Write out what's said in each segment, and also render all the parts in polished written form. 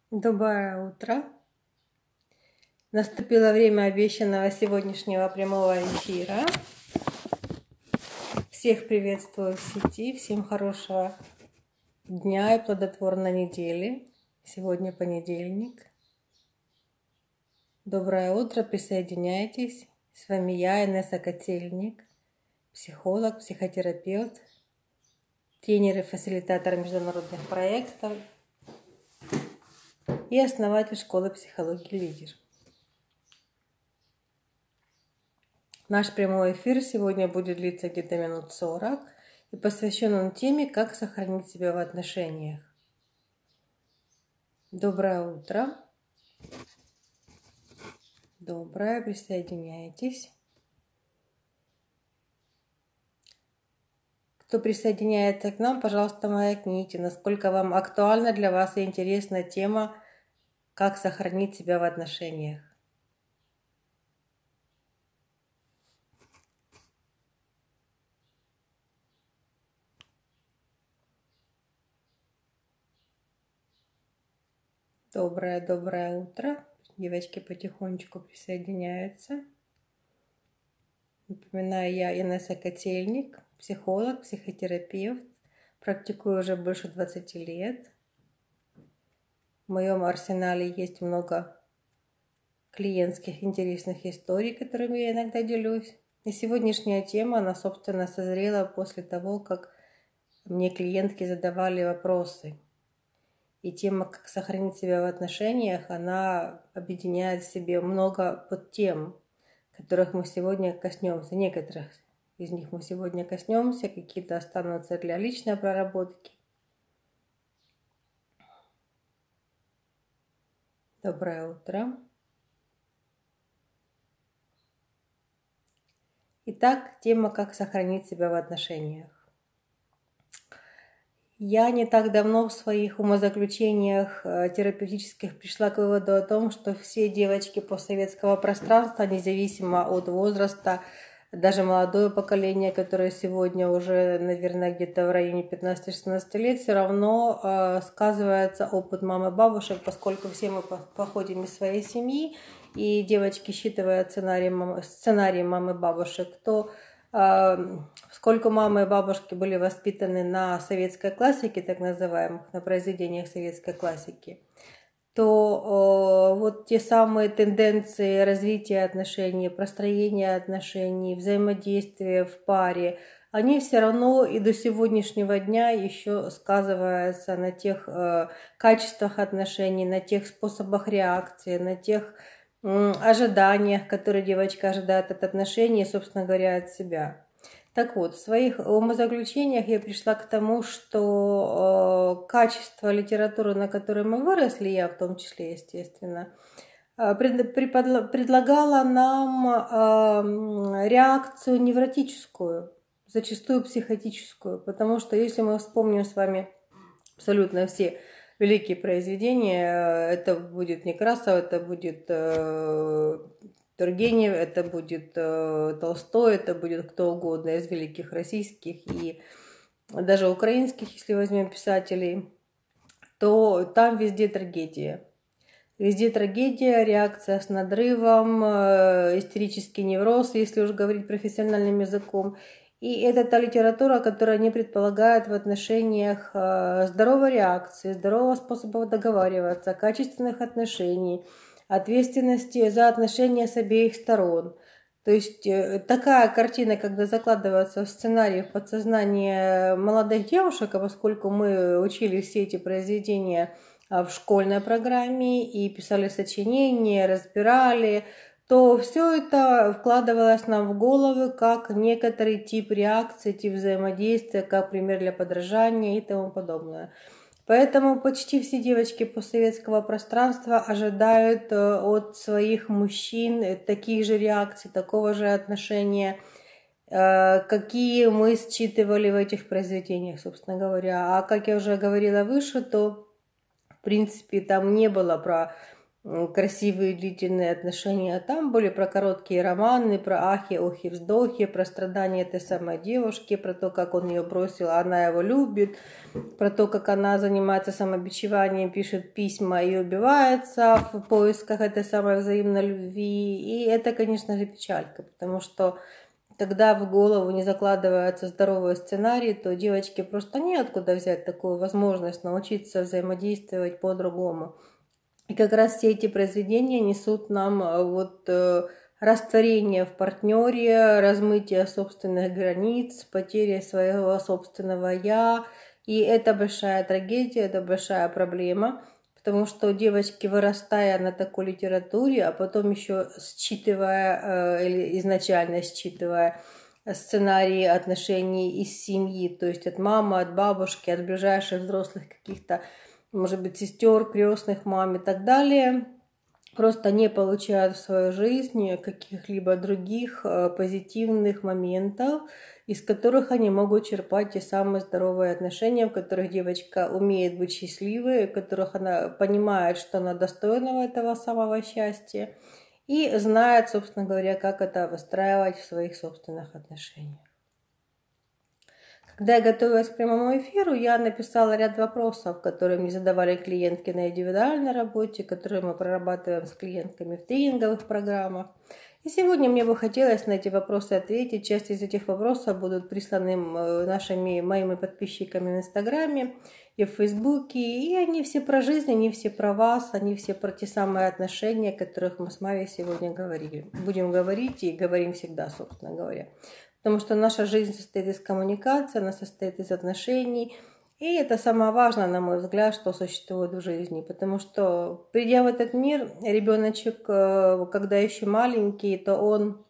Доброе утро. Наступило время обещанного сегодняшнего прямого эфира. Всех приветствую в сети, всем хорошего дня и плодотворной недели. Сегодня понедельник. Доброе утро, присоединяйтесь. С вами я, Инесса Котельник, психолог, психотерапевт, тренер и фасилитатор международных проектов и основатель школы психологии «Лидер». Наш прямой эфир сегодня будет длиться где-то минут 40 и посвящен он теме, как сохранить себя в отношениях. Доброе утро. Доброе, присоединяйтесь. Кто присоединяется к нам, пожалуйста, маякните, насколько вам актуальна для вас и интересна тема, как сохранить себя в отношениях. Доброе утро. Девочки потихонечку присоединяются. Напоминаю, я Инесса Котельник, психолог, психотерапевт. Практикую уже больше 20 лет. В моем арсенале есть много клиентских интересных историй, которыми я иногда делюсь. И сегодняшняя тема, она, собственно, созрела после того, как мне клиентки задавали вопросы. И тема, как сохранить себя в отношениях, она объединяет в себе много подтем, которых мы сегодня коснемся. Некоторых из них мы сегодня коснемся, какие-то останутся для личной проработки. Доброе утро. Итак, тема, как сохранить себя в отношениях. Я не так давно в своих умозаключениях терапевтических пришла к выводу о том, что все девочки постсоветского пространства, независимо от возраста, даже молодое поколение, которое сегодня уже, наверное, где-то в районе 15-16 лет, все равно сказывается опыт мамы и бабушек, поскольку все мы походим из своей семьи, и девочки, считывая сценарий мамы и бабушек, то поскольку мамы и бабушки были воспитаны на советской классике, так называемых, на произведениях советской классики, то вот те самые тенденции развития отношений, простроения отношений, взаимодействия в паре, они все равно и до сегодняшнего дня еще сказываются на тех качествах отношений, на тех способах реакции, на тех ожиданиях, которые девочка ожидает от отношений, собственно говоря, от себя. Так вот, в своих умозаключениях я пришла к тому, что качество литературы, на которой мы выросли, я в том числе, естественно, предлагала нам реакцию невротическую, зачастую психотическую, потому что если мы вспомним с вами абсолютно все великие произведения, это будет Некрасов, это будет Тургенев, это будет Толстой, это будет кто угодно из великих российских и даже украинских, если возьмем писателей, то там везде трагедия. Везде трагедия, реакция с надрывом, истерический невроз, если уж говорить профессиональным языком. И это та литература, которая не предполагает в отношениях здоровой реакции, здорового способа договариваться, качественных отношений, ответственности за отношения с обеих сторон. То есть такая картина, когда закладывается в сценарий, в подсознание молодых девушек, а поскольку мы учили все эти произведения в школьной программе и писали сочинения, разбирали, то все это вкладывалось нам в головы как некоторый тип реакции, тип взаимодействия, как пример для подражания и тому подобное. Поэтому почти все девочки постсоветского пространства ожидают от своих мужчин таких же реакций, такого же отношения, какие мы считывали в этих произведениях, собственно говоря. А как я уже говорила выше, то в принципе там не было про красивые длительные отношения, а там были про короткие романы, про ахи, охи, вздохи, про страдания этой самой девушки, про то, как он ее бросил, а она его любит, про то, как она занимается самобичеванием, пишет письма и убивается в поисках этой самой взаимной любви. И это, конечно же, печалька, потому что когда в голову не закладывается здоровый сценарий, то девочке просто неоткуда взять такую возможность научиться взаимодействовать по-другому. И как раз все эти произведения несут нам растворение в партнере, размытие собственных границ, потеря своего собственного «я». И это большая трагедия, это большая проблема, потому что девочки, вырастая на такой литературе, а потом еще считывая или изначально считывая сценарии отношений из семьи, то есть от мамы, от бабушки, от ближайших взрослых каких-то, может быть, сестер, крестных, мам и так далее, просто не получают в свою жизнь каких-либо других позитивных моментов, из которых они могут черпать те самые здоровые отношения, в которых девочка умеет быть счастливой, в которых она понимает, что она достойна этого самого счастья и знает, собственно говоря, как это выстраивать в своих собственных отношениях. Когда я готовилась к прямому эфиру, я написала ряд вопросов, которые мне задавали клиентки на индивидуальной работе, которые мы прорабатываем с клиентками в тренинговых программах. И сегодня мне бы хотелось на эти вопросы ответить. Часть из этих вопросов будут присланы моими подписчиками в Инстаграме и в Фейсбуке. И они все про жизнь, они все про вас, они все про те самые отношения, о которых мы с Майей сегодня говорили. Будем говорить и говорим всегда, собственно говоря. Потому что наша жизнь состоит из коммуникации, она состоит из отношений. И это самое важное, на мой взгляд, что существует в жизни. Потому что, придя в этот мир, ребеночек, когда еще маленький, то он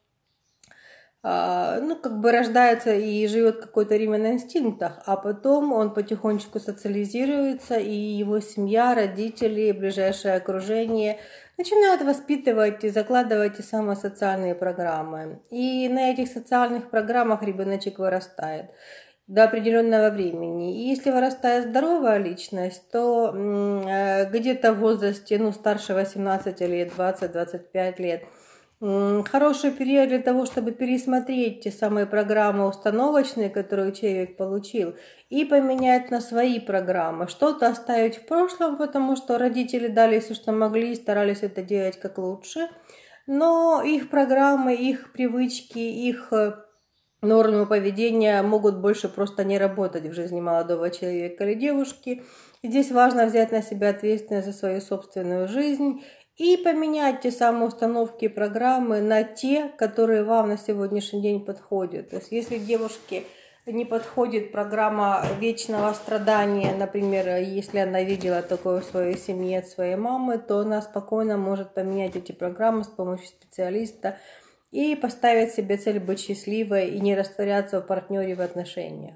рождается и живет какое-то время на инстинктах, а потом он потихонечку социализируется, и его семья, родители, ближайшее окружение начинают воспитывать и закладывать те самые социальные программы. И на этих социальных программах ребеночек вырастает до определенного времени. И если вырастает здоровая личность, то где-то в возрасте старше 18 лет, 20-25 лет, хороший период для того, чтобы пересмотреть те самые программы установочные, которые человек получил, и поменять на свои программы. Что-то оставить в прошлом, потому что родители дали все, что могли, и старались это делать как лучше. Но их программы, их привычки, их нормы поведения могут больше просто не работать в жизни молодого человека или девушки. Здесь важно взять на себя ответственность за свою собственную жизнь и поменять те самые установки и программы на те, которые вам на сегодняшний день подходят. То есть если девушке не подходит программа вечного страдания, например, если она видела такое в своей семье от своей мамы, то она спокойно может поменять эти программы с помощью специалиста и поставить себе цель быть счастливой и не растворяться в партнере в отношениях.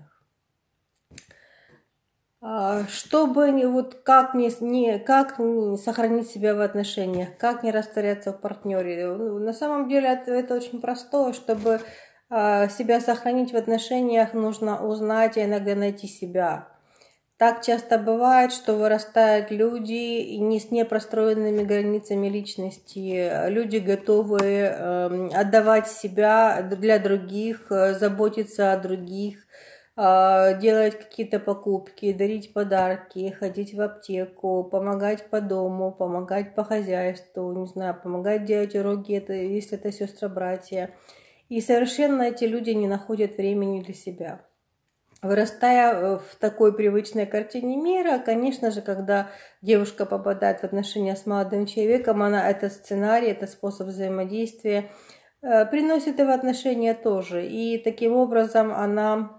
Чтобы как сохранить себя в отношениях, как не растворяться в партнере. На самом деле это очень простое. Чтобы себя сохранить в отношениях, нужно узнать и иногда найти себя. Так часто бывает, что вырастают люди не с непростроенными границами личности. Люди готовы отдавать себя для других, заботиться о других, делать какие-то покупки, дарить подарки, ходить в аптеку, помогать по дому, помогать по хозяйству, не знаю, помогать делать уроки, если это сестры-братья. И совершенно эти люди не находят времени для себя. Вырастая в такой привычной картине мира, конечно же, когда девушка попадает в отношения с молодым человеком, она этот сценарий, этот способ взаимодействия приносит и в отношения тоже. И таким образом она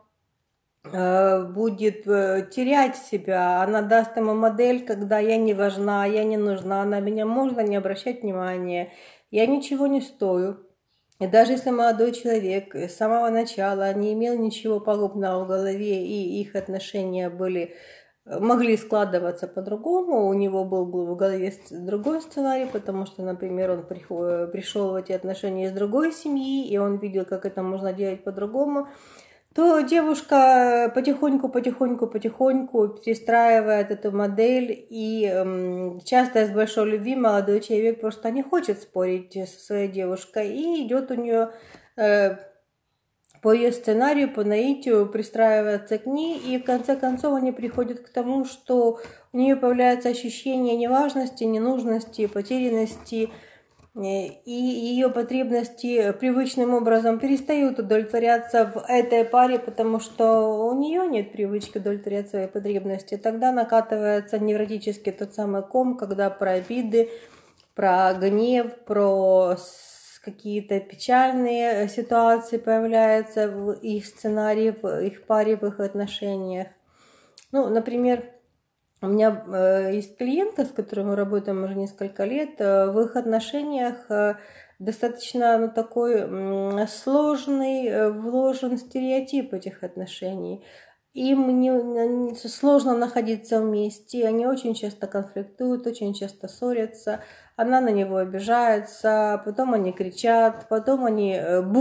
будет терять себя, она даст ему модель, когда я не важна, я не нужна, на меня можно не обращать внимания, я ничего не стою. И даже если молодой человек с самого начала не имел ничего пагубного в голове, и их отношения могли складываться по-другому, у него был в голове другой сценарий, потому что, например, он пришел в эти отношения из другой семьи, и он видел, как это можно делать по-другому, то девушка потихоньку перестраивает эту модель, и часто из большой любви молодой человек просто не хочет спорить со своей девушкой, и идет у нее по ее сценарию, по наитию, пристраивается к ней, и в конце концов они приходят к тому, что у нее появляется ощущение неважности, ненужности, потерянности, и ее потребности привычным образом перестают удовлетворяться в этой паре, потому что у нее нет привычки удовлетворять свои потребности. Тогда накатывается невротический тот самый ком, когда про обиды, про гнев, про какие-то печальные ситуации появляются в их сценарии, в их паре, в их отношениях. Ну, например, у меня есть клиентка, с которой мы работаем уже несколько лет. В их отношениях достаточно такой сложный, вложен стереотип этих отношений. Им сложно находиться вместе, они очень часто конфликтуют, очень часто ссорятся. Она на него обижается, потом они кричат, потом они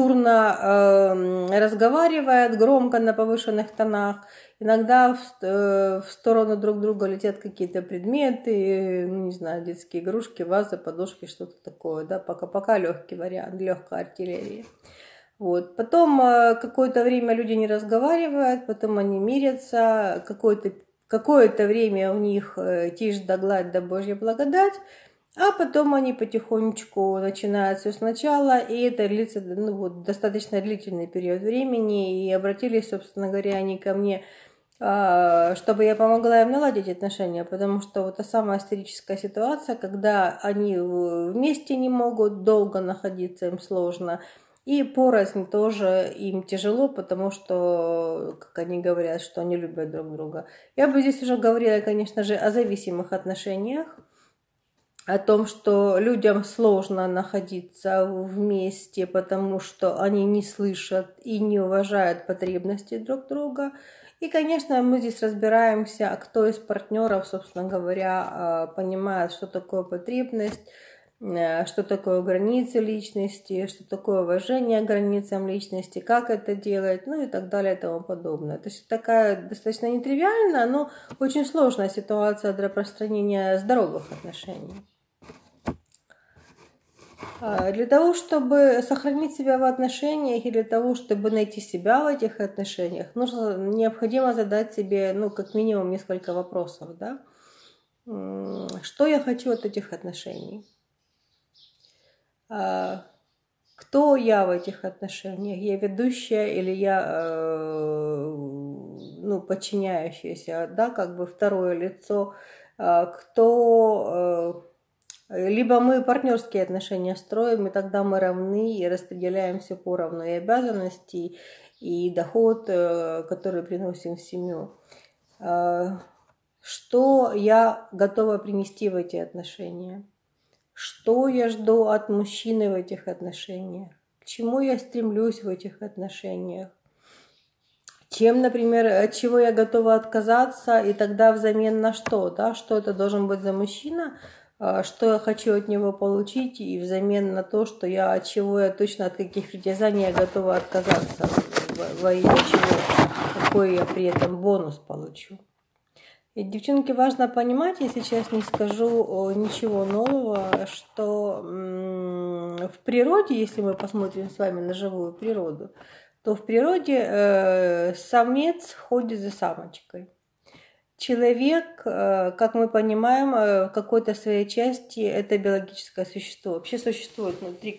бурно разговаривают, громко на повышенных тонах. Иногда в сторону друг друга летят какие-то предметы, ну, не знаю, детские игрушки, вазы, подушки, что-то такое, да, пока легкий вариант, легкая артиллерия. Вот. Потом какое-то время люди не разговаривают, потом они мирятся, какое-то время у них тишь да гладь да Божья благодать, а потом они потихонечку начинают все сначала, и это длится достаточно длительный период времени, и обратились, собственно говоря, они ко мне, чтобы я помогла им наладить отношения, потому что вот та самая истерическая ситуация, когда они вместе не могут долго находиться, им сложно, и порознь тоже им тяжело, потому что, как они говорят, что они любят друг друга. Я бы здесь уже говорила, конечно же, о зависимых отношениях, о том, что людям сложно находиться вместе, потому что они не слышат и не уважают потребности друг друга. И, конечно, мы здесь разбираемся, кто из партнеров, собственно говоря, понимает, что такое потребность, что такое границы личности, что такое уважение к границам личности, как это делать, ну и так далее и тому подобное. То есть такая достаточно нетривиальная, но очень сложная ситуация для построения здоровых отношений. Для того, чтобы сохранить себя в отношениях и для того, чтобы найти себя в этих отношениях, необходимо задать себе, как минимум несколько вопросов, да? Что я хочу от этих отношений? Кто я в этих отношениях? Я ведущая или я подчиняющаяся, да, как бы второе лицо? Либо мы партнерские отношения строим, и тогда мы равны и распределяем все поровну, и обязанности, и доход, который приносим в семью. Что я готова принести в эти отношения? Что я жду от мужчины в этих отношениях? К чему я стремлюсь в этих отношениях? Чем, например, от чего я готова отказаться, и тогда взамен на что? Да? Что это должен быть за мужчина? Что я хочу от него получить, и взамен на то, от чего я точно, от каких притязаний я готова отказаться, во имя чего, какой я при этом бонус получу. И, девчонки, важно понимать, я сейчас не скажу ничего нового, что в природе, если мы посмотрим с вами на живую природу, то в природе самец ходит за самочкой. Человек, как мы понимаем, в какой-то своей части это биологическое существо. Вообще существует внутри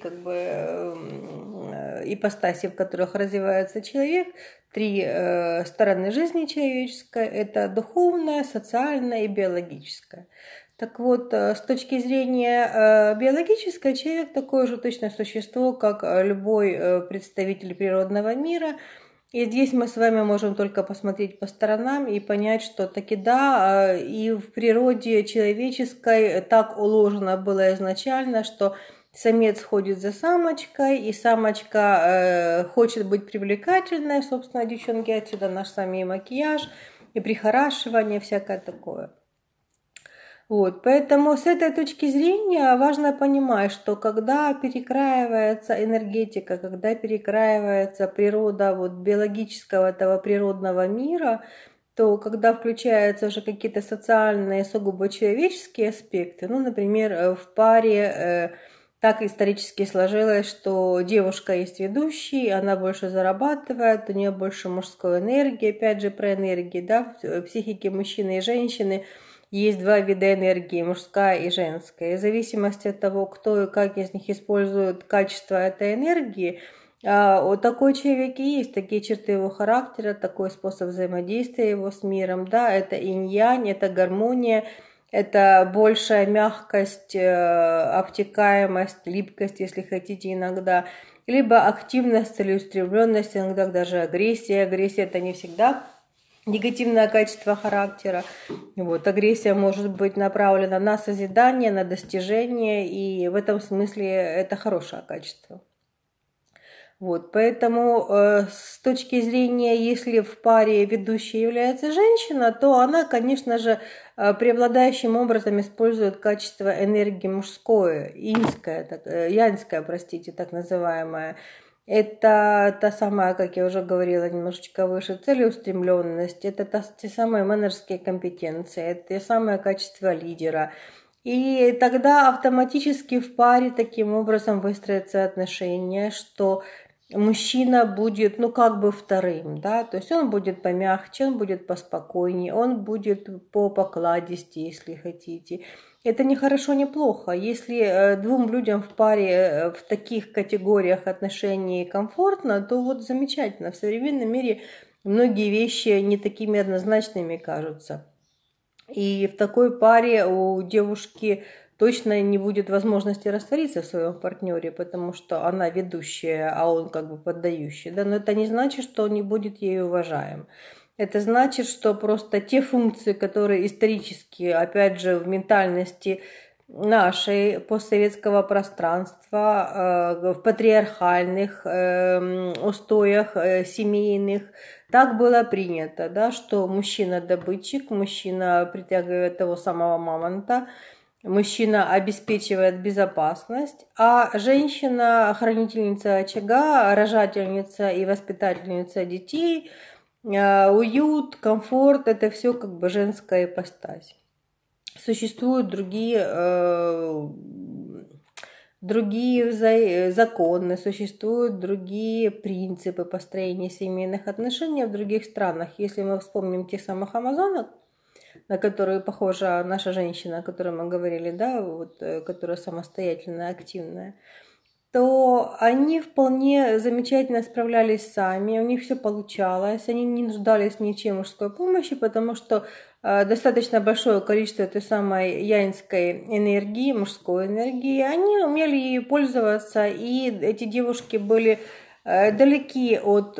ипостаси, в которых развивается человек, три стороны жизни человеческой. Это духовная, социальная и биологическая. Так вот, с точки зрения биологической, человек такое же точное существо, как любой представитель природного мира. И здесь мы с вами можем только посмотреть по сторонам и понять, что таки да, и в природе человеческой так уложено было изначально, что самец ходит за самочкой, и самочка хочет быть привлекательной, собственно, девчонки, отсюда наш с вами и макияж, и прихорашивание, всякое такое. Вот, поэтому с этой точки зрения важно понимать, что когда перекраивается энергетика, когда перекраивается природа вот биологического этого природного мира, то когда включаются уже какие-то социальные, сугубо человеческие аспекты, ну, например, в паре так исторически сложилось, что девушка есть ведущий, она больше зарабатывает, у нее больше мужской энергии, опять же про энергии, да, в психике мужчины и женщины есть два вида энергии, мужская и женская. И в зависимости от того, кто и как из них использует качество этой энергии, вот такой человек и есть, такие черты его характера, такой способ взаимодействия его с миром, да, это инь-янь, это гармония, это большая мягкость, обтекаемость, липкость, если хотите, иногда, либо активность, целеустремленность, иногда даже агрессия. Агрессия – это не всегда негативное качество характера. Вот, агрессия может быть направлена на созидание, на достижение, и в этом смысле это хорошее качество. Вот, поэтому с точки зрения, если в паре ведущей является женщина, то она, конечно же, преобладающим образом использует качество энергии мужское, янское, простите, так называемое. Это та самая, как я уже говорила немножечко выше, целеустремленность, это те самые менеджерские компетенции, это те самые качества лидера. И тогда автоматически в паре таким образом выстроятся отношения, что мужчина будет, ну, как бы вторым, да, то есть он будет помягче, он будет поспокойнее, он будет по покладисти, если хотите. Это не хорошо, не плохо. Если двум людям в паре в таких категориях отношений комфортно, то вот замечательно. В современном мире многие вещи не такими однозначными кажутся. И в такой паре у девушки точно не будет возможности раствориться в своем партнере, потому что она ведущая, а он как бы поддающий. Да? Но это не значит, что он не будет ею уважаем. Это значит, что просто те функции, которые исторически, опять же, в ментальности нашей постсоветского пространства, в патриархальных устоях семейных, так было принято, да, что мужчина добытчик, мужчина притягивает того самого мамонта, мужчина обеспечивает безопасность, а женщина хранительница очага, рожательница и воспитательница детей, уют, комфорт – это все как бы женская ипостась. Существуют другие законы, существуют другие принципы построения семейных отношений в других странах. Если мы вспомним тех самых амазонок, на которую похожа наша женщина, о которой мы говорили, да, вот, которая самостоятельная, активная, то они вполне замечательно справлялись сами, у них все получалось, они не нуждались ни в чем мужской помощи, потому что достаточно большое количество той самой янской энергии, мужской энергии, они умели ею пользоваться, и эти девушки были далеки от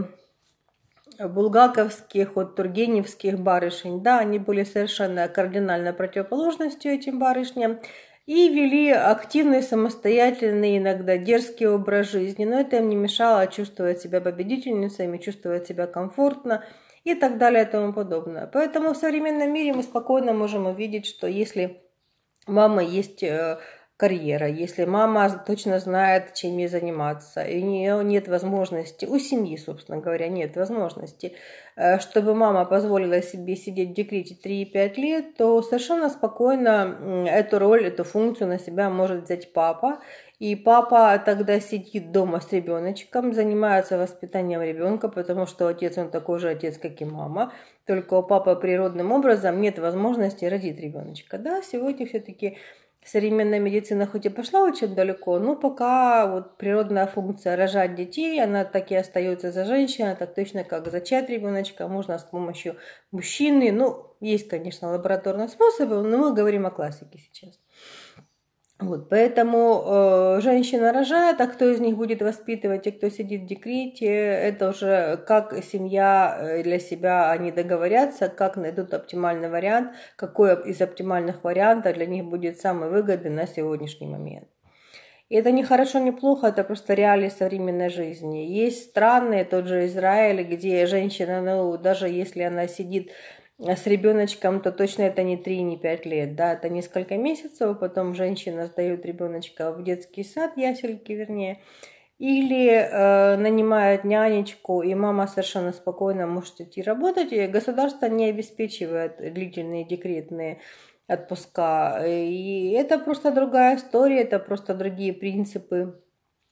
булгаковских, от тургеневских барышень, да, они были совершенно кардинально противоположностью этим барышням, и вели активный, самостоятельный, иногда дерзкий образ жизни, но это им не мешало чувствовать себя победительницами, чувствовать себя комфортно и так далее и тому подобное. Поэтому в современном мире мы спокойно можем увидеть, что если мама есть карьера, если мама точно знает, чем ей заниматься, и у нее нет возможности, у семьи, собственно говоря, нет возможности, чтобы мама позволила себе сидеть в декрете 3-5 лет, то совершенно спокойно эту роль, эту функцию на себя может взять папа. И папа тогда сидит дома с ребеночком, занимается воспитанием ребенка, потому что отец, он такой же отец, как и мама, только у папы природным образом нет возможности родить ребеночка. Да, сегодня все-таки современная медицина хоть и пошла очень далеко, но пока вот природная функция рожать детей, она так и остается за женщиной, так точно как зачать ребеночка можно с помощью мужчины. Ну, есть, конечно, лабораторные способы, но мы говорим о классике сейчас. Вот, поэтому женщина рожает, а кто из них будет воспитывать и кто сидит в декрете, это уже как семья для себя они договорятся, как найдут оптимальный вариант, какой из оптимальных вариантов для них будет самый выгодный на сегодняшний момент. И это не хорошо, не плохо, это просто реалии современной жизни. Есть страны, тот же Израиль, где женщина, ну, даже если она сидит с ребеночком, то точно это не 3, не 5 лет, да, это несколько месяцев, потом женщина сдает ребеночка в детский сад, ясельки вернее, или нанимает нянечку, и мама совершенно спокойно может идти работать, и государство не обеспечивает длительные декретные отпуска. И это просто другая история, это просто другие принципы.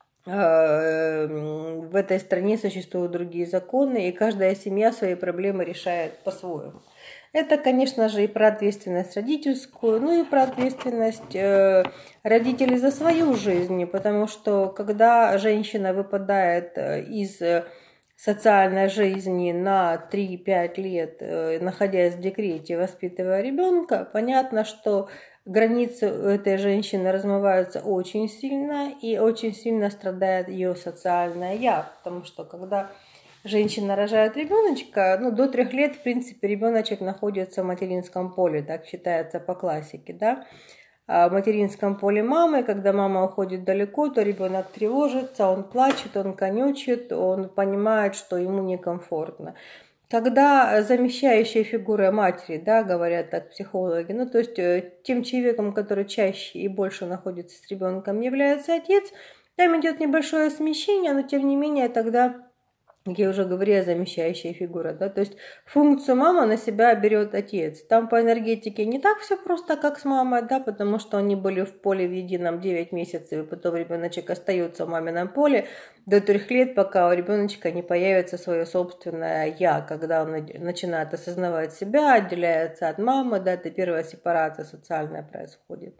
В этой стране существуют другие законы, и каждая семья свои проблемы решает по-своему. Это, конечно же, и про ответственность родительскую, ну и про ответственность родителей за свою жизнь, потому что когда женщина выпадает из социальной жизни на 3-5 лет, находясь в декрете, воспитывая ребенка, понятно, что границы у этой женщины размываются очень сильно, и очень сильно страдает ее социальное я, потому что когда женщина рожает ребеночка, ну, до 3 лет, в принципе, ребеночек находится в материнском поле, так считается по классике, да. А в материнском поле мамы, когда мама уходит далеко, то ребенок тревожится, он плачет, он конючит, он понимает, что ему некомфортно. Когда замещающая фигура матери, да, говорят так психологи, ну, то есть тем человеком, который чаще и больше находится с ребенком, является отец, там идет небольшое смещение, но тем не менее тогда, как я уже говорила, замещающая фигура, да, то есть функцию мамы на себя берет отец. Там по энергетике не так все просто, как с мамой, да, потому что они были в поле в едином 9 месяцев, и потом ребеночек остается в мамином поле до 3 лет, пока у ребеночка не появится свое собственное я, когда он начинает осознавать себя, отделяется от мамы, да, это первая сепарация социальная происходит.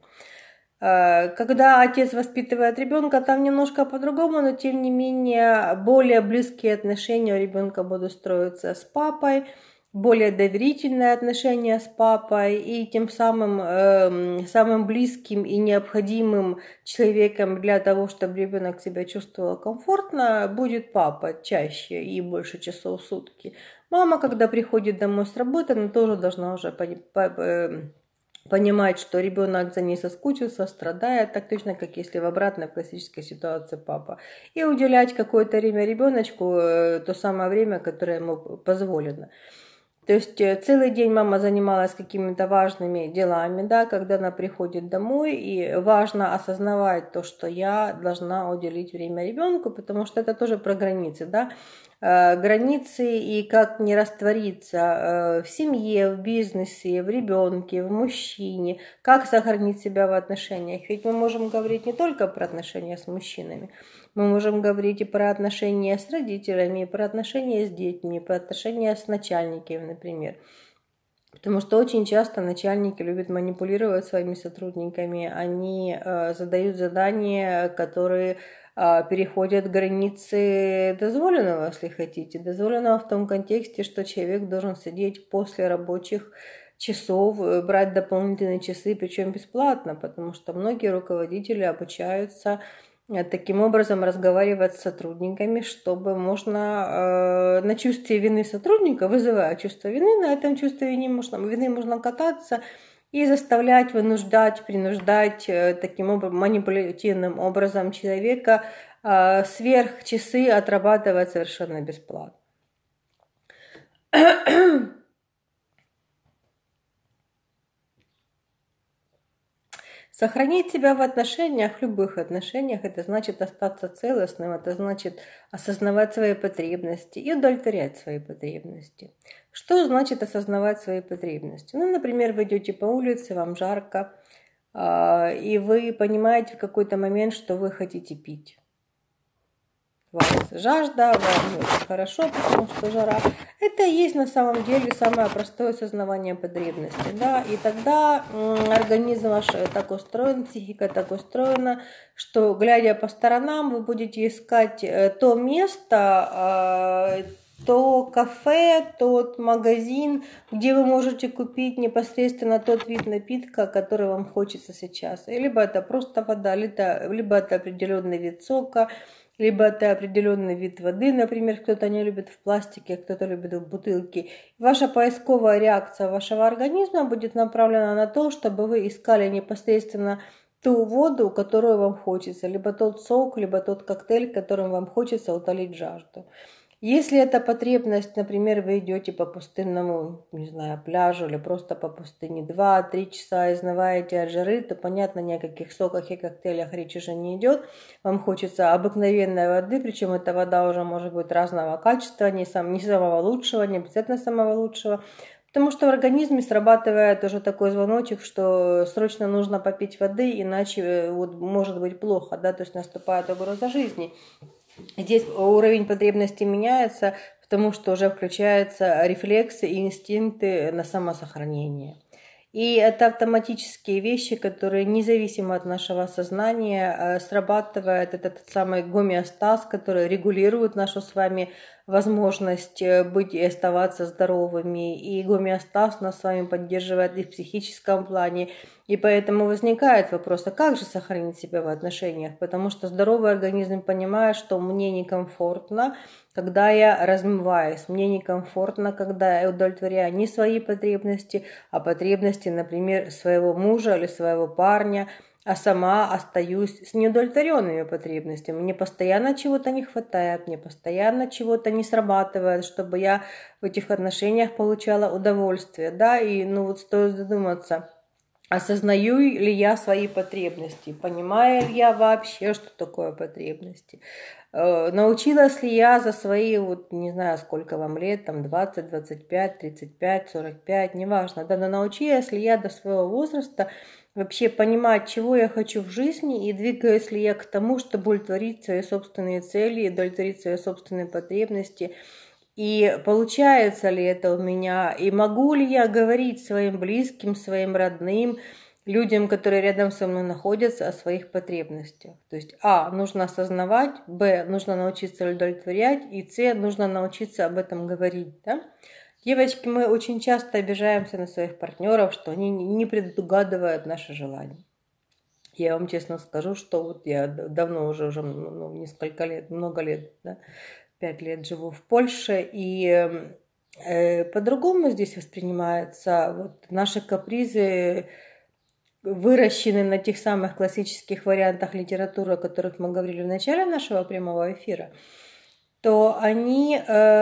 Когда отец воспитывает ребенка, там немножко по-другому, но тем не менее более близкие отношения у ребенка будут строиться с папой, более доверительные отношения с папой, и тем самым самым близким и необходимым человеком для того, чтобы ребенок себя чувствовал комфортно, будет папа чаще и больше часов в сутки. Мама, когда приходит домой с работы, она тоже должна уже понимать, что ребенок за ней соскучился, страдает, так точно, как если в обратной классической ситуации папа. И уделять какое-то время ребеночку, то самое время, которое ему позволено. То есть целый день мама занималась какими-то важными делами, да, когда она приходит домой, и важно осознавать то, что я должна уделить время ребенку, потому что это тоже про границы, да, границы и как не раствориться в семье, в бизнесе, в ребенке, в мужчине, как сохранить себя в отношениях. Ведь мы можем говорить не только про отношения с мужчинами, мы можем говорить и про отношения с родителями, и про отношения с детьми, и про отношения с начальниками, например. Потому что очень часто начальники любят манипулировать своими сотрудниками, они задают задания, которые переходят границы дозволенного, если хотите. Дозволенного в том контексте, что человек должен сидеть после рабочих часов, брать дополнительные часы, причем бесплатно, потому что многие руководители обучаются таким образом разговаривать с сотрудниками, чтобы можно на чувстве вины сотрудника, вызывая чувство вины, на этом чувстве вины можно кататься и заставлять, вынуждать, принуждать таким образом, манипулятивным образом человека сверх часы отрабатывать совершенно бесплатно. Сохранить себя в отношениях, в любых отношениях, это значит остаться целостным, это значит осознавать свои потребности и удовлетворять свои потребности. Что значит осознавать свои потребности? Ну, например, вы идете по улице, вам жарко, и вы понимаете в какой-то момент, что вы хотите пить. У вас жажда, вам не очень хорошо, потому что жара. Это и есть на самом деле самое простое осознавание потребностей. Да? И тогда организм ваш так устроен, психика так устроена, что, глядя по сторонам, вы будете искать то место, то кафе, тот магазин, где вы можете купить непосредственно тот вид напитка, который вам хочется сейчас. Либо это просто вода, либо это определенный вид сока, либо это определенный вид воды, например, кто-то не любит в пластике, кто-то любит в бутылке. Ваша поисковая реакция вашего организма будет направлена на то, чтобы вы искали непосредственно ту воду, которую вам хочется, либо тот сок, либо тот коктейль, которым вам хочется утолить жажду. Если эта потребность, например, вы идете по пустынному, не знаю, пляжу или просто по пустыне 2-3 часа, изнываете от жары, то, понятно, ни о каких соках и коктейлях речь уже не идет. Вам хочется обыкновенной воды, причем эта вода уже может быть разного качества, не самого лучшего, не обязательно самого лучшего. Потому что в организме срабатывает уже такой звоночек, что срочно нужно попить воды, иначе вот, может быть плохо, да, то есть наступает угроза жизни. Здесь уровень потребностей меняется, потому что уже включаются рефлексы и инстинкты на самосохранение. И это автоматические вещи, которые независимо от нашего сознания срабатывает этот самый гомеостаз, который регулирует нашу с вами возможность быть и оставаться здоровыми. И гомеостаз нас с вами поддерживает и в психическом плане. И поэтому возникает вопрос, а как же сохранить себя в отношениях? Потому что здоровый организм понимает, что мне некомфортно, когда я размываюсь, мне некомфортно, когда я удовлетворяю не свои потребности, а потребности, например, своего мужа или своего парня, а сама остаюсь с неудовлетворенными потребностями. Мне постоянно чего-то не хватает, мне постоянно чего-то не срабатывает, чтобы я в этих отношениях получала удовольствие. Да? И вот стоит задуматься, осознаю ли я свои потребности, понимаю ли я вообще, что такое потребности. Научилась ли я за свои, не знаю, сколько вам лет, там 20, 25, 35, 45, неважно, да, но научилась ли я до своего возраста вообще понимать, чего я хочу в жизни и двигаюсь ли я к тому, чтобы удовлетворить свои собственные цели, удовлетворить свои собственные потребности. И получается ли это у меня, и могу ли я говорить своим близким, своим родным, людям, которые рядом со мной находятся, о своих потребностях. То есть нужно осознавать, нужно научиться удовлетворять, и нужно научиться об этом говорить. Да? Девочки, мы очень часто обижаемся на своих партнеров, что они не предугадывают наши желания. Я вам честно скажу, что я давно уже несколько лет, много лет, да, 5 лет живу в Польше, и по-другому здесь воспринимаются наши капризы, выращены на тех самых классических вариантах литературы, о которых мы говорили в начале нашего прямого эфира, то они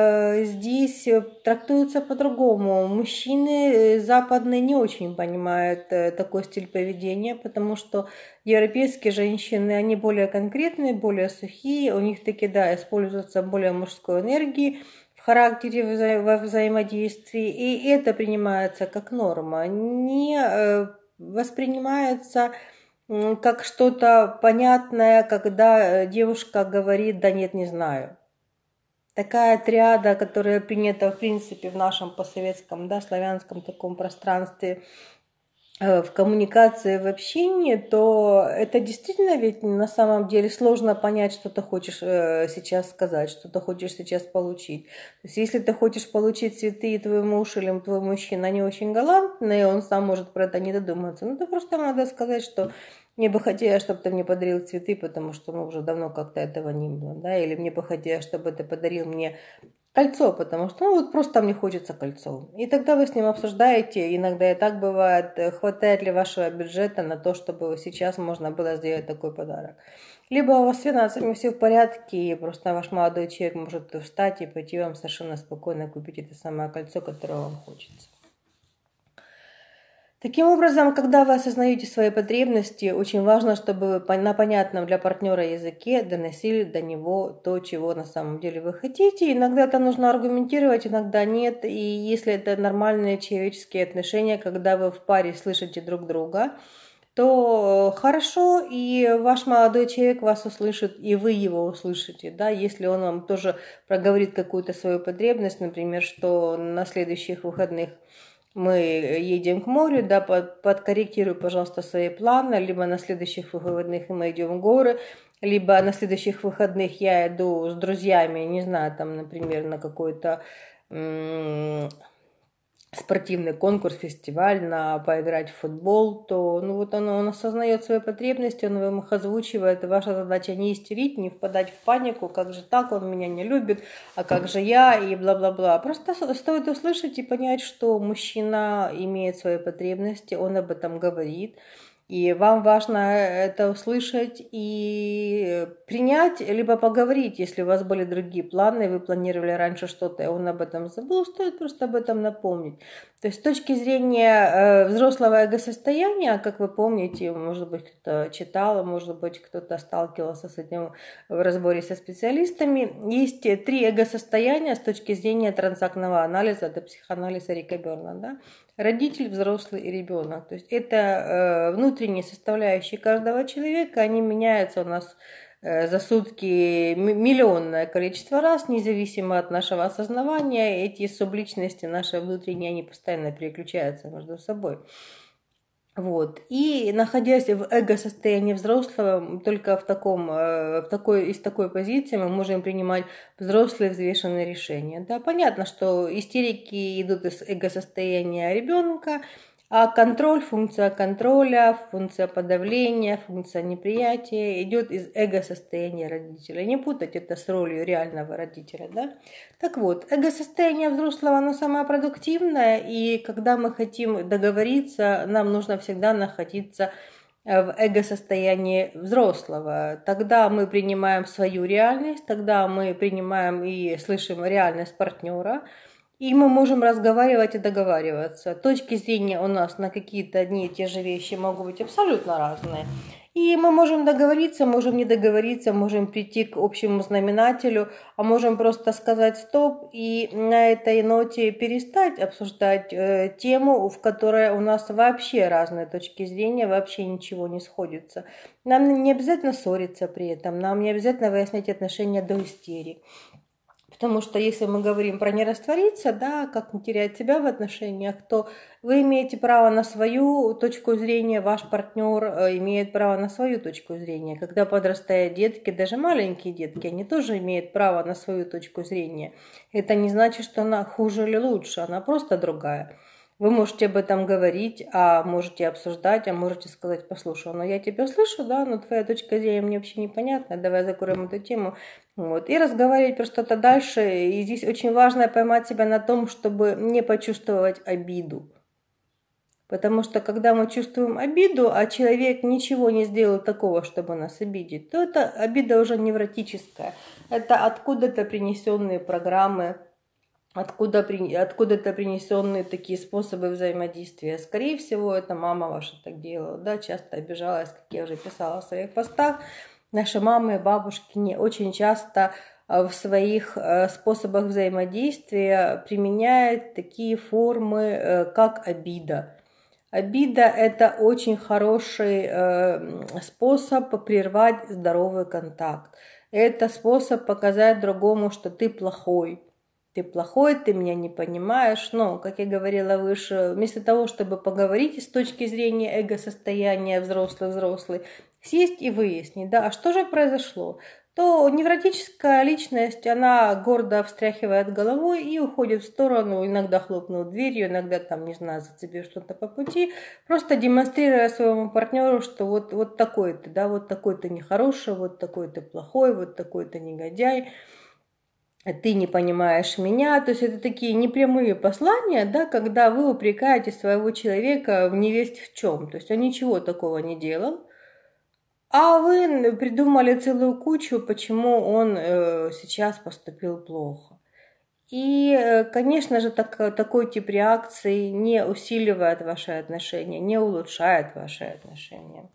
здесь трактуются по-другому. Мужчины западные не очень понимают такой стиль поведения, потому что европейские женщины, они более конкретные, более сухие, у них таки, да, используется более мужской энергии в характере во взаимодействии, и это принимается как норма, не воспринимается как что-то понятное, когда девушка говорит «да нет, не знаю». Такая триада, которая принята, в принципе, в нашем постсоветском, да, славянском таком пространстве, в коммуникации, в общении, то это действительно ведь на самом деле сложно понять, что ты хочешь сейчас сказать, что ты хочешь сейчас получить. То есть если ты хочешь получить цветы, и твой муж или твой мужчина не очень галантный, он сам может про это не додуматься, то просто надо сказать, что мне бы хотелось, чтобы ты мне подарил цветы, потому что уже давно как-то этого не было, да, или мне бы хотелось, чтобы ты подарил мне кольцо, потому что просто мне хочется кольцо. И тогда вы с ним обсуждаете, иногда и так бывает, хватает ли вашего бюджета на то, чтобы сейчас можно было сделать такой подарок. Либо у вас с финансами все в порядке, и просто ваш молодой человек может встать и пойти вам совершенно спокойно купить это самое кольцо, которое вам хочется. Таким образом, когда вы осознаете свои потребности, очень важно, чтобы вы на понятном для партнера языке доносили до него то, чего на самом деле вы хотите. Иногда это нужно аргументировать, иногда нет. И если это нормальные человеческие отношения, когда вы в паре слышите друг друга, то хорошо, и ваш молодой человек вас услышит, и вы его услышите. Да? Если он вам тоже проговорит какую-то свою потребность, например, что на следующих выходных мы едем к морю, да, подкорректируй, пожалуйста, свои планы, либо на следующих выходных мы идем в горы, либо на следующих выходных я иду с друзьями, не знаю, там, например, на какой-то спортивный конкурс, фестиваль, поиграть в футбол, то он осознает свои потребности, он вам их озвучивает, и ваша задача не истерить, не впадать в панику, как же так, он меня не любит, а как же я, и бла-бла-бла. Просто стоит услышать и понять, что мужчина имеет свои потребности, он об этом говорит, И вам важно это услышать и принять, либо поговорить, если у вас были другие планы, вы планировали раньше что-то, и он об этом забыл, стоит просто об этом напомнить. То есть с точки зрения взрослого эго-состояния, как вы помните, может быть, кто-то читал, может быть, кто-то сталкивался с этим в разборе со специалистами, есть 3 эго-состояния с точки зрения транзактного анализа, это психоанализ Эрика Берна, да? Родитель, взрослый и ребенок. То есть это внутренние составляющие каждого человека, они меняются у нас за сутки миллионное количество раз, независимо от нашего осознавания. Эти субличности наши внутренние, они постоянно переключаются между собой. Вот. И находясь в эго-состоянии взрослого, только из такой позиции мы можем принимать взрослые взвешенные решения. Да, понятно, что истерики идут из эго-состояния ребенка, а функция контроля, функция подавления, функция неприятия идет из эго-состояния родителя. Не путать это с ролью реального родителя. Да? Так вот, эго-состояние взрослого, оно самое продуктивное, и когда мы хотим договориться, нам нужно всегда находиться в эго-состоянии взрослого. Тогда мы принимаем свою реальность, тогда мы принимаем и слышим реальность партнера, и мы можем разговаривать и договариваться. Точки зрения у нас на какие-то одни и те же вещи могут быть абсолютно разные. И мы можем договориться, можем не договориться, можем прийти к общему знаменателю, а можем просто сказать стоп и на этой ноте перестать обсуждать тему, в которой у нас вообще разные точки зрения, вообще ничего не сходится. Нам не обязательно ссориться при этом, нам не обязательно выяснять отношения до истерии. Потому что если мы говорим про не раствориться, да, как не терять себя в отношениях, то вы имеете право на свою точку зрения, ваш партнер имеет право на свою точку зрения. Когда подрастают детки, даже маленькие детки, они тоже имеют право на свою точку зрения. Это не значит, что она хуже или лучше, она просто другая. Вы можете об этом говорить, а можете обсуждать, а можете сказать, послушай, ну я тебя слышу, да, но твоя точка зрения мне вообще непонятна, давай закроем эту тему. Вот. И разговаривать про что-то дальше. И здесь очень важно поймать себя на том, чтобы не почувствовать обиду. Потому что когда мы чувствуем обиду, а человек ничего не сделал такого, чтобы нас обидеть, то эта обида уже невротическая. Это откуда-то принесенные программы, откуда-то принесенные такие способы взаимодействия. Скорее всего, это мама ваша так делала, да, часто обижалась, как я уже писала в своих постах. Наши мамы и бабушки не очень часто в своих способах взаимодействия применяют такие формы, как обида. Обида – это очень хороший способ прервать здоровый контакт. Это способ показать другому, что ты плохой. Ты плохой, ты меня не понимаешь. Но, как я говорила выше, вместо того, чтобы поговорить с точки зрения эго-состояния взрослый, сесть и выяснить, да, а что же произошло, то невротическая личность, она гордо встряхивает головой и уходит в сторону, иногда хлопнув дверью, иногда там, не знаю, зацепив что-то по пути, просто демонстрируя своему партнеру, что вот такой ты, да, вот такой ты нехороший, вот такой ты плохой, вот такой ты негодяй, ты не понимаешь меня. То есть это такие непрямые послания, да, когда вы упрекаете своего человека в невесть в чем. То есть он ничего такого не делал, а вы придумали целую кучу, почему он сейчас поступил плохо. И, конечно же, такой тип реакции не усиливает ваши отношения, не улучшает ваши отношения.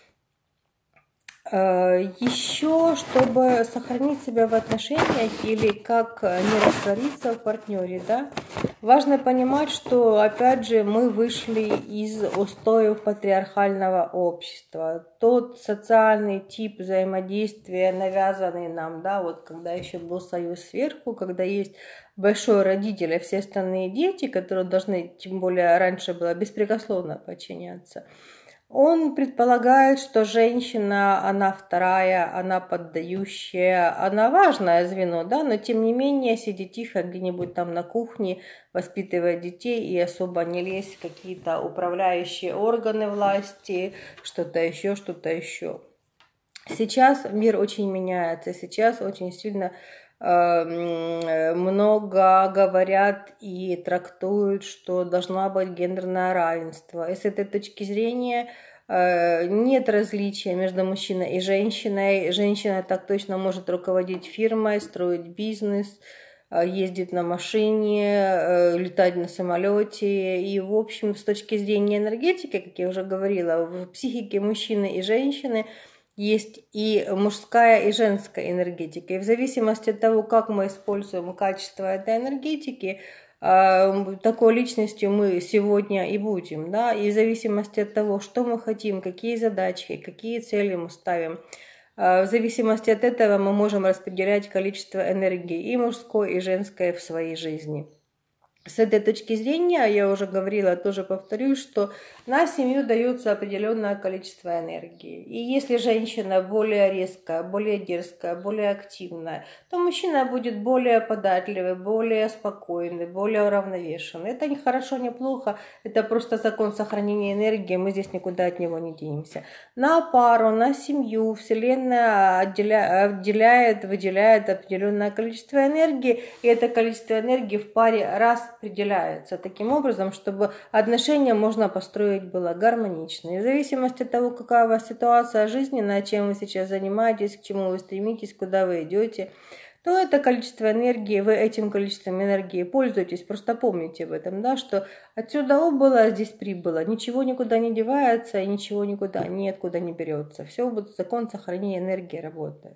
Еще, чтобы сохранить себя в отношениях или как не раствориться в партнере, да, важно понимать, что, опять же, мы вышли из устоев патриархального общества. Тот социальный тип взаимодействия, навязанный нам, да, вот когда еще был союз сверху, когда есть большой родитель, а все остальные дети, которые должны, тем более раньше было, беспрекословно подчиняться, он предполагает, что женщина, она вторая, она поддающая, она важное звено, да, но тем не менее сидит тихо где-нибудь там на кухне, воспитывая детей и особо не лезть в какие-то управляющие органы власти, что-то еще, что-то еще. Сейчас мир очень меняется, сейчас очень сильно много говорят и трактуют, что должно быть гендерное равенство. И с этой точки зрения Нет различия между мужчиной и женщиной. Женщина так точно может руководить фирмой, строить бизнес, ездить на машине, летать на самолете. И, в общем, с точки зрения энергетики, как я уже говорила, в психике мужчины и женщины есть и мужская, и женская энергетика. И в зависимости от того, как мы используем качество этой энергетики, такой личностью мы сегодня и будем, да, и в зависимости от того, что мы хотим, какие задачи, какие цели мы ставим, в зависимости от этого мы можем распределять количество энергии и мужской, и женской в своей жизни. С этой точки зрения, я уже говорила, тоже повторюсь, что на семью дается определенное количество энергии. И если женщина более резкая, более дерзкая, более активная, то мужчина будет более податливый, более спокойный, более уравновешенный. Это не хорошо, не плохо, это просто закон сохранения энергии, мы здесь никуда от него не денемся. На пару, на семью Вселенная выделяет определенное количество энергии, и это количество энергии в паре распределяется таким образом, чтобы отношения можно построить было гармонично. И в зависимости от того, какая у вас ситуация жизненная, чем вы сейчас занимаетесь, к чему вы стремитесь, куда вы идете, то это количество энергии, вы этим количеством энергии пользуетесь. Просто помните об этом, да, что отсюда убыло, а здесь прибыло. Ничего никуда не девается и ничего никуда ниоткуда не берется. Все будет закон сохранения энергии работает.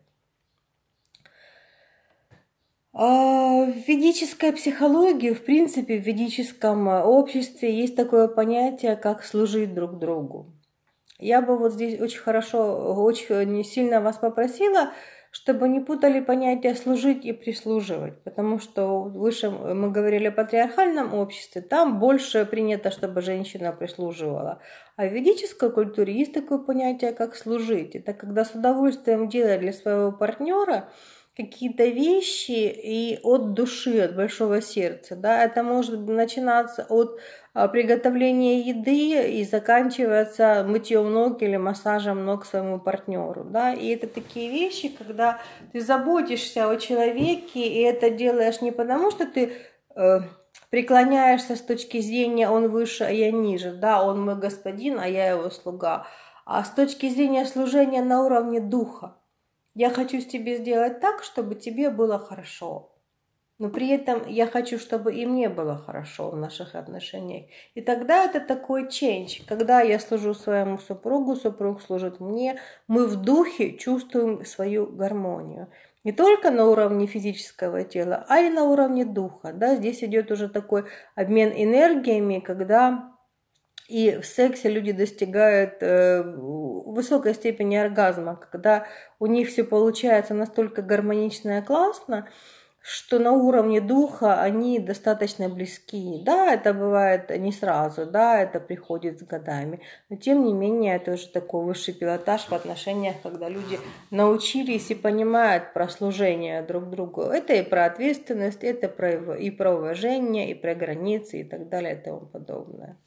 В ведической психологии, в принципе, в ведическом обществе есть такое понятие, как служить друг другу. Я бы вот здесь очень сильно вас попросила, чтобы не путали понятия служить и прислуживать, потому что выше мы говорили о патриархальном обществе, там больше принято, чтобы женщина прислуживала. А в ведической культуре есть такое понятие, как служить. Это когда с удовольствием делать для своего партнера какие-то вещи и от души, от большого сердца. Да? Это может начинаться от приготовления еды и заканчиваться мытьем ног или массажем ног своему партнеру. Да? И это такие вещи, когда ты заботишься о человеке, и это делаешь не потому, что ты преклоняешься с точки зрения «он выше, а я ниже», да, он мой господин, а я его слуга, а с точки зрения служения на уровне духа. Я хочу тебе сделать так, чтобы тебе было хорошо. Но при этом я хочу, чтобы и мне было хорошо в наших отношениях. И тогда это такой change. Когда я служу своему супругу, супруг служит мне, мы в духе чувствуем свою гармонию. Не только на уровне физического тела, а и на уровне духа. Да? Здесь идет уже такой обмен энергиями, когда и в сексе люди достигают высокой степени оргазма, когда у них все получается настолько гармонично и классно, что на уровне духа они достаточно близки. Да, это бывает не сразу, да, это приходит с годами, но тем не менее это уже такой высший пилотаж в отношениях, когда люди научились и понимают про служение друг другу. Это и про ответственность, это и про уважение, и про границы и так далее и тому подобное.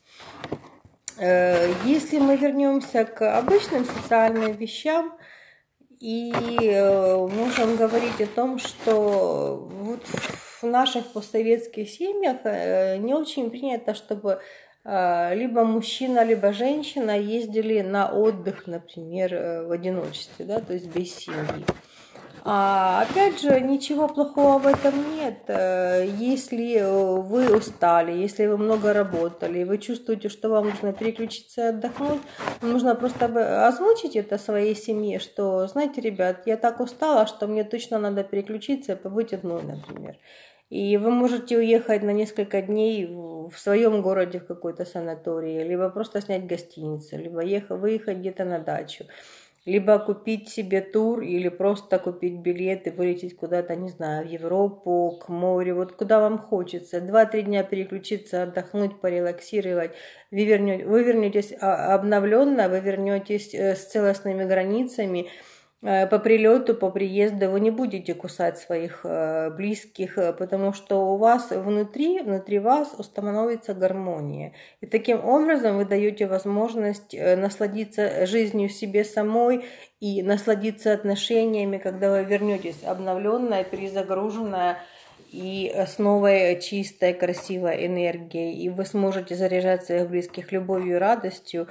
Если мы вернемся к обычным социальным вещам, и можем говорить о том, что вот в наших постсоветских семьях не очень принято, чтобы либо мужчина, либо женщина ездили на отдых, например, в одиночестве, да, то есть без семьи. Опять же, ничего плохого в этом нет. Если вы устали, если вы много работали, вы чувствуете, что вам нужно переключиться и отдохнуть, нужно просто озвучить это своей семье, что, знаете, ребят, я так устала, что мне точно надо переключиться и побыть одной, например. И вы можете уехать на несколько дней в своем городе в какой-то санаторий, либо просто снять гостиницу, либо выехать где-то на дачу. Либо купить себе тур, или просто купить билет и вылететь куда-то, не знаю, в Европу, к морю, вот куда вам хочется. 2-3 дня переключиться, отдохнуть, порелаксировать. Вы вернетесь обновленно, вы вернетесь с целостными границами. По прилету, по приезду вы не будете кусать своих близких, потому что у вас внутри вас установится гармония. И таким образом вы даете возможность насладиться жизнью себе самой и насладиться отношениями, когда вы вернетесь обновленная, перезагруженная и с новой чистой, красивой энергией. И вы сможете заряжать своих близких любовью и радостью.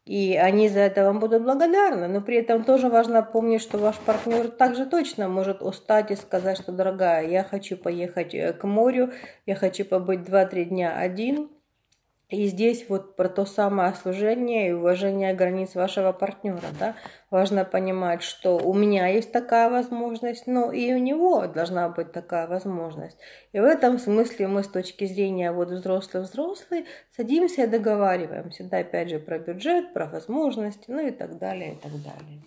И они за это вам будут благодарны, но при этом тоже важно помнить, что ваш партнер также точно может устать и сказать, что, дорогая, я хочу поехать к морю, я хочу побыть 2-3 дня один. И здесь вот про то самое служение и уважение границ вашего партнера, да. Важно понимать, что у меня есть такая возможность, но и у него должна быть такая возможность. И в этом смысле мы с точки зрения вот взрослый садимся и договариваемся, да, опять же, про бюджет, про возможности, ну и так далее, и так далее.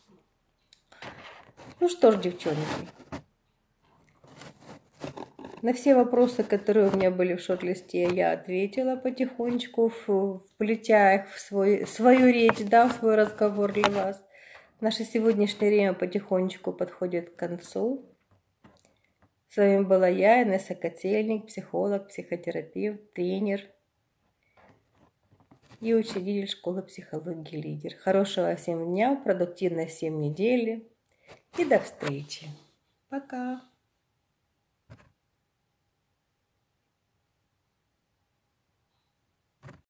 Ну что ж, девчонки. На все вопросы, которые у меня были в шорт-листе, я ответила потихонечку, вплетя их в свою речь, да, в свой разговор для вас. Наше сегодняшнее время потихонечку подходит к концу. С вами была я, Инесса Котельник, психолог, психотерапевт, тренер и учредитель школы психологии «Лидер». Хорошего всем дня, продуктивной всем недели и до встречи. Пока!